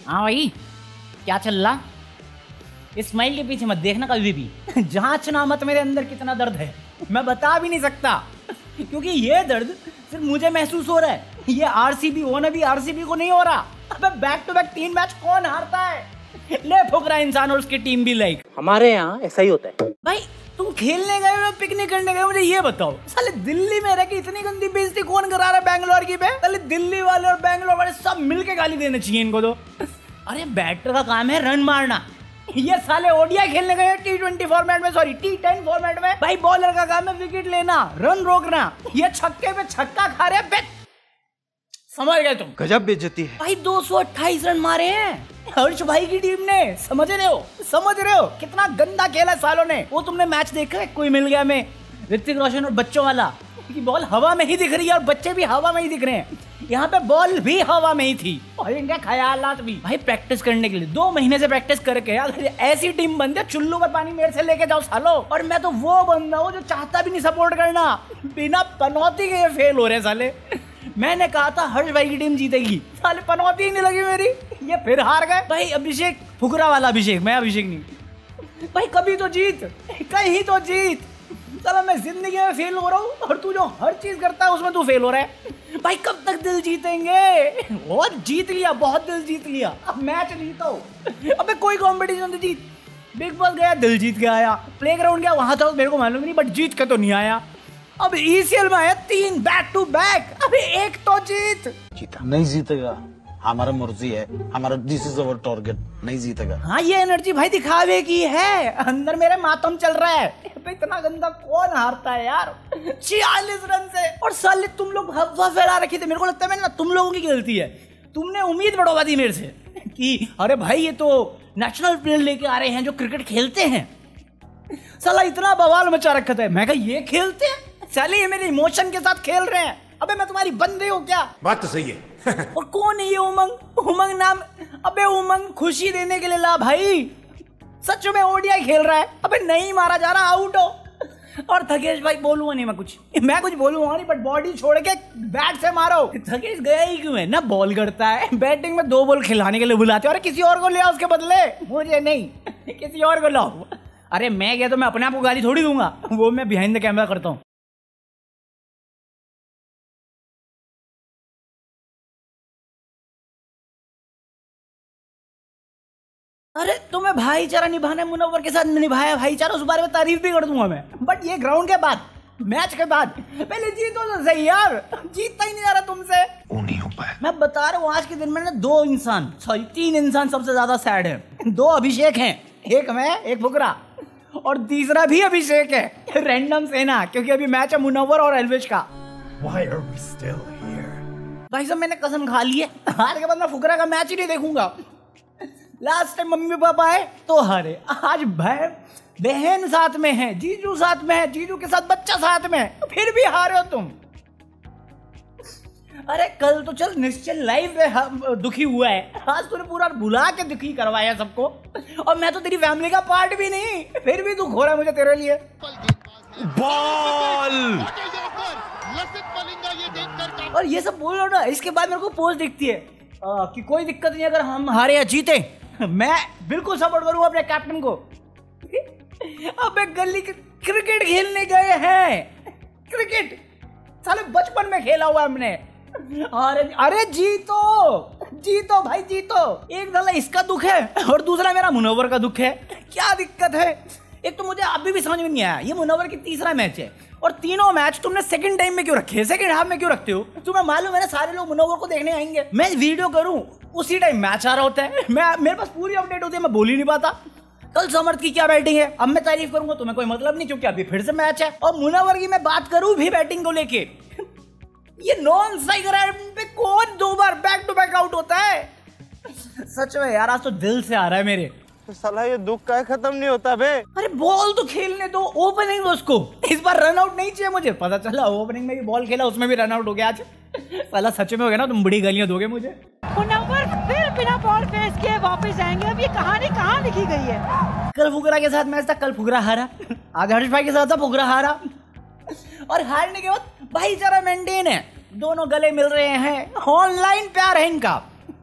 हाँ भाई, क्या चल रहा? इस स्माइल के पीछे मत देखना कभी भी। जांचना मत मेरे अंदर कितना दर्द है, मैं बता भी नहीं सकता, क्योंकि ये दर्द सिर्फ मुझे महसूस हो रहा है। ये आरसीबी होना भी आरसीबी को नहीं हो रहा। अबे बैक टू बैक 3 मैच कौन हारता है? ले फुकरा इंसान और उसकी टीम भी लाइक। हमारे यहाँ ऐसा ही होता है भाई। तुम खेलने गए हो पिकनिक करने गए, मुझे ये बताओ, साले दिल्ली में रह के इतनी गंदी बेइज्जती कौन करा रहा है बैंगलोर की? साले दिल्ली वाले और बैंगलोर वाले सब मिलके गाली देने चाहिए इनको तो। अरे बैटर का काम है रन मारना, ये साले ओडीआई खेलने गए T20 फॉर्मेट में, सॉरी T10 फॉर्मेट में। भाई बॉलर का काम है विकेट लेना, रन रोकना। ये छक्के पे छक्का खा रहे हैं। समझ गए तुम? गजब बेइज्जती है भाई। 228 रन मारे हैं हर्ष भाई की टीम ने। समझ रहे हो कितना गंदा खेला सालों ने? वो तुमने मैच देखा है कोई मिल गया में, ऋतिक रोशन और बच्चों वाला की बॉल हवा में ही दिख रही है और बच्चे भी हवा में ही दिख रहे हैं। यहाँ पे बॉल भी हवा में ही थी और इनके ख्यालात भी। भाई प्रैक्टिस करने के लिए 2 महीने से प्रैक्टिस करके अगर ऐसी टीम बनती है, चुल्लू पर पानी मेरे से लेके जाओ सालो। और मैं तो वो बंदा हूँ जो चाहता भी नहीं सपोर्ट करना, बिना पनौती के ये फेल हो रहे हैं साले। मैंने कहा था हर्ष भाई की टीम जीतेगी, साले पनौती ही नहीं लगी मेरी, ये फिर हार गए। भाई अभिषेक, फुकरा वाला अभिषेक, मैं अभिषेक नहीं। भाई कभी तो जीत, कहीं तो जीत। चलो मैं जिंदगी में फेल हो रहा हूँ और तू जो हर चीज करता है उसमें तू फेल हो रहा है। भाई कब तक दिल जीतेंगे? बहुत जीत लिया, बहुत दिल जीत लिया, अब मैच जीतो। अबे कोई कंपटीशन तो जीत। बिग बॉस गया, दिल जीत के आया। प्लेग्राउंड गया, वहां था मेरे को मालूम नहीं, बट जीत के तो नहीं आया। अब ECL में आया 3 बैक टू बैक, अभी एक तो जीत। जीता नहीं, जीतेगा, हमारा मर्जी है, हमारा दिस इज अवर टारगेट, नहीं जीतेगा। हाँ ये एनर्जी भाई दिखावे की है, अंदर मेरे मातम चल रहा है। इतना गंदा कौन हारता है यार 46 रन से? और साले तुम लोग हवा फैला रखी थी, मेरे को लगता है ना तुम लोगों की गलती है। तुमने उम्मीद बढ़वा दी मेरे से कि अरे भाई ये तो नेशनल प्लेयर लेके आ रहे हैं जो क्रिकेट खेलते हैं। साला इतना बवाल मचा रखा था, मैं कहा ये खेलते हैं? साले ये मेरे इमोशन के साथ खेल रहे हैं। अबे मैं तुम्हारी बंदे हूँ क्या? बात तो सही है। और कौन है ये उमंग? उमंग नाम? अबे उमंग खुशी देने के लिए ला भाई, सच में ओडीआई खेल रहा है। अबे नहीं मारा जा रहा, आउट हो। और थकेश भाई बोलूंगा नहीं मैं कुछ बोलूंगा नहीं, बट बॉडी छोड़ के बैट से मारो। थकेश गया ही क्यों है ना? बॉल करता है, बैटिंग में 2 बॉल खिलाने के लिए बुलाते हो। अरे किसी और को ले आओ उसके बदले, मुझे नहीं, किसी और को लाओ। अरे मैं गया तो मैं अपने आप को गाली थोड़ी दूंगा, वो मैं बिहाइंड द कैमरा करता हूँ। अरे तुम्हें भाईचारा निभाना, मुनव्वर के साथ निभाया भाईचारा, उस बारे में तारीफ भी कर दूंगा मैं, बट ये ग्राउंड के बाद, मैच के बाद पहले जीतो तो सही यार। जीतता ही नहीं आ रहा तुमसे, वो नहीं हो पाया। मैं बता रहा हूँ आज के दिन में ना 3 इंसान सबसे ज्यादा सैड है। 2 अभिषेक हैं, एक मैं, एक फुकरा, और तीसरा भी अभिषेक है, रैंडम सेना, क्योंकि अभी मैच है मुनव्वर और एल्विश का। Why are we still here? भाई साहब मैंने कसम खा ली है, हार के बाद मैं फुकरा का मैच ही नहीं देखूंगा। लास्ट टाइम मम्मी पापा आए तो हारे, आज बहन साथ में है, जीजू साथ में है, जीजू के साथ बच्चा साथ में है, फिर भी हारे हो तुम। अरे कल तो चल निश्चल लाइव में दुखी हुआ है, आज तूने पूरा बुला के दुखी करवाया सबको, और मैं तो तेरी फैमिली का पार्ट भी नहीं, फिर भी दुख हो रहा है मुझे तेरे लिए। बॉल। और ये सब बोल रहा ना, इसके बाद मेरे को पोस्ट दिखती है कि कोई दिक्कत नहीं अगर हम हारे या जीते, मैं बिल्कुल सपोर्ट करूंगा अपने कैप्टन को। अबे गली क्रिकेट खेलने गए हैं, क्रिकेट साले बचपन में खेला हुआ हमने। अरे जीतो भाई जीतो। एक साला इसका दुख है और दूसरा मेरा मुनव्वर का दुख है, क्या दिक्कत है? एक तो मुझे अभी भी समझ में नहीं आया, ये मुनव्वर की तीसरा मैच है और तीनों मैच तुमने सेकंड टाइम में क्यों रखे, सेकंड हाफ में क्यों रखते हो? तुम्हें मालूम है ना सारे लोग मुनव्वर को देखने आएंगे, मैं वीडियो करूं उसी टाइम मैच आ रहा होता है, मेरे पास पूरी अपडेट होती है, मैं बोल ही नहीं पाता। कल समर्थ की क्या बैटिंग है, अब मैं तारीफ करूंगा तुम्हें कोई मतलब नहीं, क्योंकि अभी फिर से मैच है। और मुनव्वर की मैं बात करूं भी बैटिंग को लेके, ये नॉन स्ट्राइकर पे कौन 2 बार बैक टू बैक आउट होता है? सच में यार आज तो दिल से आ रहा है मेरे। तो साला ये दुख का खत्म नहीं होता बे। अरे बॉल तो खेलने दो, ओपनिंग दो उसको। इस बार रन आउट नहीं चाहिए मुझे, पता चला ओपनिंग में भी बॉल खेला उसमें भी रन आउट हो गया आज। साला सच में हो गया ना, तुम बड़ी गालियां दोगे मुझे। मुनव्वर फिर बिना बॉल फेस किए वापस आएंगे, अब ये कहानी कहाँ लिखी गई है? कल फुकरा के साथ मैच था, कल फुकरा हारा, आज हर्ष भाई के साथ था, फुकरा हारा। और हारने के बाद भाईचारा मेंटेन है, दोनों गले मिल रहे हैं, ऑनलाइन प्यार है इनका।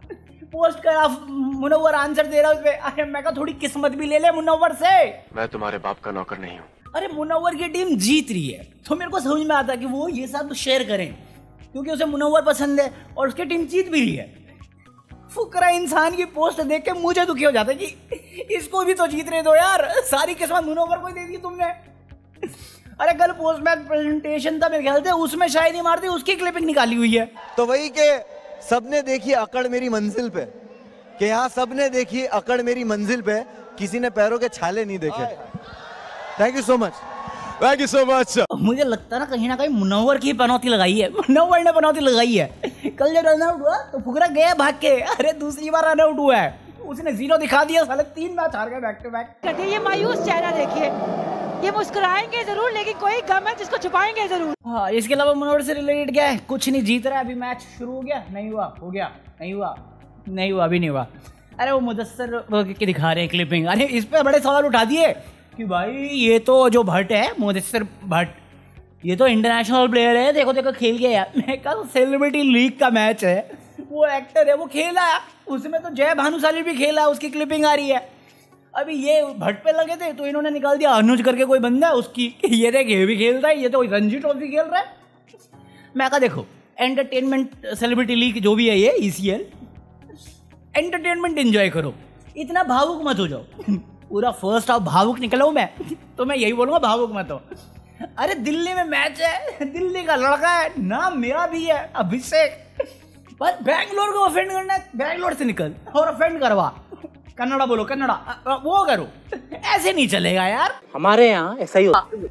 पोस्ट करा, मुनव्वर आंसर दे रहा है उसपे। अरे मैं कहा थोड़ी किस्मत भी ले ले मुनव्वर से। मैं तुम्हारे बाप का नौकर नहीं हूँ। अरे मुनव्वर की टीम जीत रही है तो मेरे को समझ में आता है कि वो ये सब शेयर करें क्योंकि उसे मुनव्वर पसंद है और उसकी टीम जीत भी रही है। फुकरा इंसान की पोस्ट देख के मुझे दुखी हो जाता है कि इसको भी तो जीतने दो यार, सारी किस्मत मुनव्वर को दे दी तुमने। अरे कल पोस्ट मैच प्रेजेंटेशन था मेरे ख्याल से, उसमें शायद ही मारती उसकी क्लिपिंग निकाली हुई है। तो वही के सबने देखी अकड़ मेरी मंजिल पे, कि यहाँ सबने देखी अकड़ मेरी मंजिल पे, किसी ने पैरों के छाले नहीं देखे। Thank you so much, thank you so much. मुझे लगता है ना कहीं मुनव्वर की पनौती लगाई है, मुनव्वर ने पनौती लगाई है। कल जब रन आउट हुआ तो फुकरा गया भाग के, अरे दूसरी बार रन आउट हुआ है, उसने 0 दिखा दिया, साले 3 मैच हार गए बैक टू बैक। ये मायूस चेहरा देखिए, ये मुस्कुराएंगे जरूर लेकिन कोई गम है जिसको छुपाएंगे जरूर। हाँ, इसके अलावा मुनव्वर से रिलेटेड क्या है? कुछ नहीं, जीत रहा है। अभी मैच शुरू हो गया, नहीं हुआ, हो गया, नहीं हुआ, नहीं हुआ, अभी नहीं हुआ। अरे वो मुदस्सर के दिखा रहे हैं क्लिपिंग, अरे इस पे बड़े सवाल उठा दिए कि भाई ये तो जो भट्ट है, मुदस्सर भट्ट, ये तो इंटरनेशनल प्लेयर है, देखो देखो खेल गया यार। मैं कहा सेलिब्रिटी लीग का मैच है, वो एक्टर है, वो खेला है, उसमें तो जय भानुशाली भी खेला है, उसकी क्लिपिंग आ रही है। अभी ये भट्ट पे लगे थे तो इन्होंने निकाल दिया अनुज करके कोई बंदा है उसकी, ये देख ये भी खेल रहा है, ये तो रणजी ट्रॉफी खेल रहा है। मैं कहा देखो एंटरटेनमेंट सेलिब्रिटी लीग जो भी है ये ECL, एंटरटेनमेंट एंजॉय करो, इतना भावुक मत हो जाओ। पूरा फर्स्ट हाफ भावुक निकला हूं मैं तो मैं यही बोलूंगा भावुक मत हो। अरे दिल्ली में मैच है, दिल्ली का लड़का है, नाम मेरा भी है अभिषेक, पर बैंगलोर को ऑफेंड करना है, बैंगलोर से निकल और ऑफेंड करवा, कन्नड़ा बोलो, कन्नड़ा वो करो, ऐसे नहीं चलेगा यार। हमारे यहाँ ऐसा ही होता है।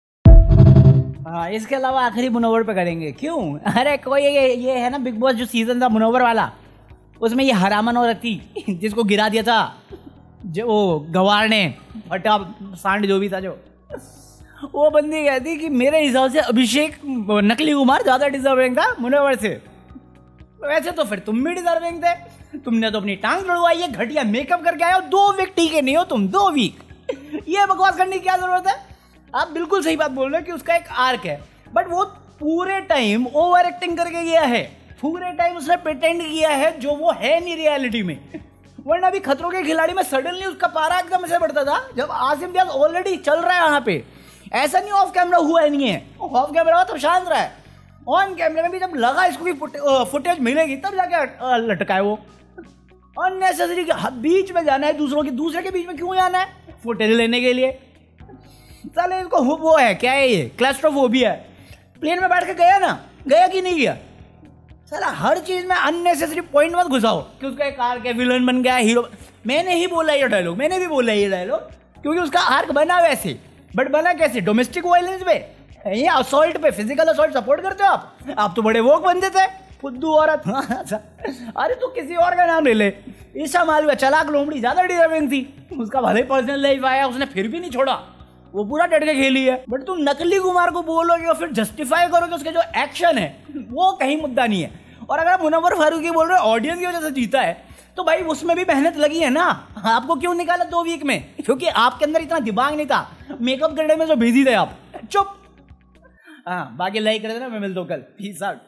हाँ, इसके अलावा आखिरी मुनव्वर पे करेंगे। क्यों? अरे कोई ये है ना बिग बॉस जो सीजन था मुनव्वर वाला, उसमें ये हरामन औरत थी जिसको गिरा दिया था जो वो गवार ने, फटा सांड जो भी था, जो वो बंदी कहती कि मेरे हिसाब से अभिषेक नकली कुमार ज्यादा डिजर्विंग था मुनव्वर से। वैसे तो फिर तुम भी डिजर्विंग थे, तुमने तो अपनी टांग लड़वाई है, घटिया मेकअप करके आए हो, 2 वीक टीके नहीं हो तुम, 2 वीक। ये बकवास करने की क्या जरूरत है? आप बिल्कुल सही बात बोल रहे हो कि उसका एक आर्क है, बट वो पूरे टाइम ओवर एक्टिंग करके गया है, पूरे टाइम उसने प्रिटेंड किया है जो वो है नहीं रियलिटी में। वरना अभी खतरों के खिलाड़ी में सडनली उसका पारा एकदम से बढ़ता था जब आसिम रियाज ऑलरेडी चल रहा है वहां पे। ऐसा नहीं ऑफ कैमरा हुआ नहीं है, ऑफ कैमरा हुआ तब शांत रहा है, ऑन कैमरे में भी जब लगा इसको भी फुटेज मिलेगी तब जाके लटका है वो। अननेसेसरी बीच में जाना है, दूसरे के बीच में क्यों जाना है? फुटेज लेने के लिए। चले इसको वो है क्या है, ये क्लैस्ट्रोफोबिया है। प्लेन में बैठ के गया ना, गया कि नहीं गया? साला हर चीज में अननेसेसरी पॉइंट मत घुसाओ कि उसका एक आर्क है, विलन बन गया, हीरो। मैंने ही बोला ये डायलॉग, मैंने भी बोला ये डायलॉग, क्योंकि उसका आर्क बना वैसे, बट बना कैसे? डोमेस्टिक वायलेंस पे, ये असॉल्ट पे, फिजिकल असॉल्ट सपोर्ट करते हो आप तो बड़े वोक बनते थे, फुद्दू औरत। अरे तू किसी और का नाम ले ले, ईशा मालवीय चलाक लोमड़ी ज्यादा डिजर्विंग थी, उसका भले पर्सनल लाइफ आया, उसने फिर भी नहीं छोड़ा, वो पूरा डट के खेली है। बट तुम नकली कुमार को बोलोगे और फिर जस्टिफाई करोगे उसके जो एक्शन है, वो कहीं मुद्दा नहीं है। और अगर आप मुनव्वर फारूकी बोल रहे हो ऑडियंस की वजह से जीता है, तो भाई उसमें भी मेहनत लगी है ना। आपको क्यों निकाला 2 वीक में? क्योंकि आपके अंदर इतना दिमाग नहीं था, मेकअप करने में जो बिजी थे आप। चुप। हाँ, बाकी लाइक कर देना, मैं मिलता हूँ कल। Peace out.